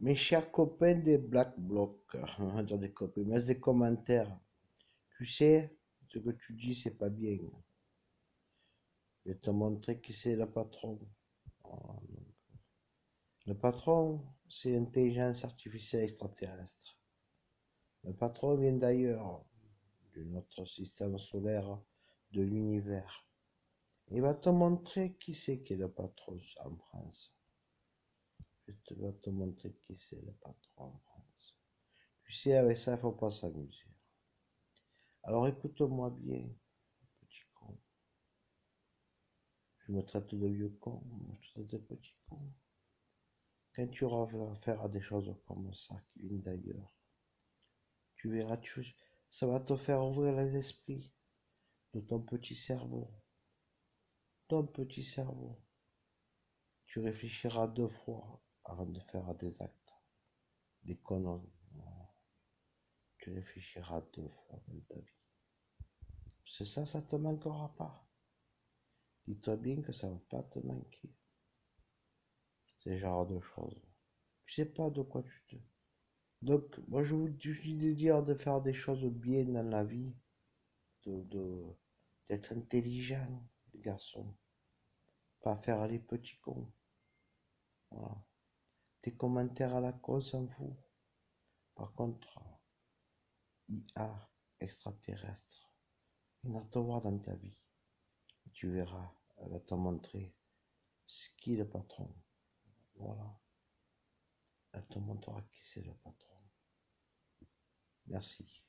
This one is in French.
Mes chers copains des Black Blocs, on va dire des copains, laisse des commentaires. Tu sais, ce que tu dis, c'est pas bien. Je vais te montrer qui c'est le patron. Voilà. Le patron, c'est l'intelligence artificielle extraterrestre. Le patron vient d'ailleurs, de notre système solaire, de l'univers. Il va te montrer qui c'est qui est le patron en France. Je vais te montrer qui c'est le patron en France. Tu sais, avec ça, il ne faut pas s'amuser. Alors écoute-moi bien, petit con. Je me traite de vieux con, je te traite de petit con. Quand tu auras affaire à des choses comme ça, qui viennent d'ailleurs, tu verras, ça va te faire ouvrir les esprits de ton petit cerveau. Ton petit cerveau. Tu réfléchiras 2 fois avant de faire des actes, des conneries. Tu réfléchiras 2 fois dans ta vie. C'est ça, ça te manquera pas. Dis-toi bien que ça va pas te manquer. Ce genre de choses. Tu sais pas de quoi tu te... Donc, moi, je dis de dire de faire des choses bien dans la vie, d'être intelligent, les garçons. Pas faire les petits cons. Voilà. Tes commentaires à la con, on s'en fout. Par contre, IA extraterrestre, il va te voir dans ta vie. Tu verras, elle va te montrer ce qui est le patron. Voilà. Elle te montrera qui c'est le patron. Merci.